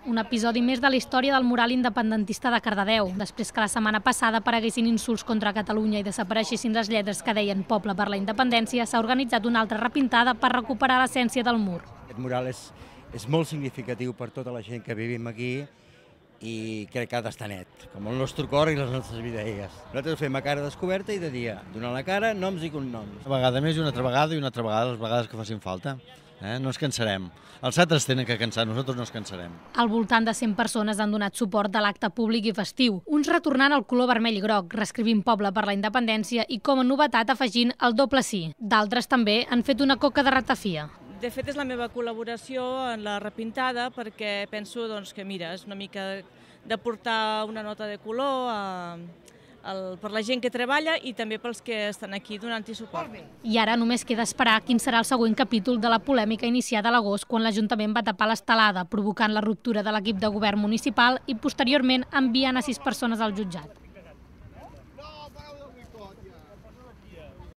un episodi més de la història del mural independentista de Cardedeu. Després que la setmana passada apareguessin insults contra Catalunya i desapareixessin les lletres que deien Poble per la Independència, s'ha organitzat una altra repintada per recuperar l'essència del mur. Aquest mural és molt significatiu per tota la gent que vivim aquí i crec que ha d'estar net, com el nostre cor i les nostres videes. Nosaltres ho fem a cara descoberta i de dia, donant la cara, noms i cognoms. Una vegada més i una altra vegada les vegades que facin falta. No ens cansarem. Els altres tenen que cansar, nosaltres no ens cansarem. Al voltant de 100 persones han donat suport a l'acte públic i festiu, uns retornant el color vermell i groc, reescrivint Poble per la Independència i com a novetat afegint el doble sí. D'altres també han fet una coca de ratafia. De fet, és la meva col·laboració en la repintada perquè penso que, mira, és una mica de portar una nota de color per la gent que treballa i també pels que estan aquí donant-hi suport. I ara només queda esperar quin serà el següent capítol de la polèmica iniciada a l'agost quan l'Ajuntament va tapar l'estelada, provocant la ruptura de l'equip de govern municipal i posteriorment enviant a 6 persones al jutjat.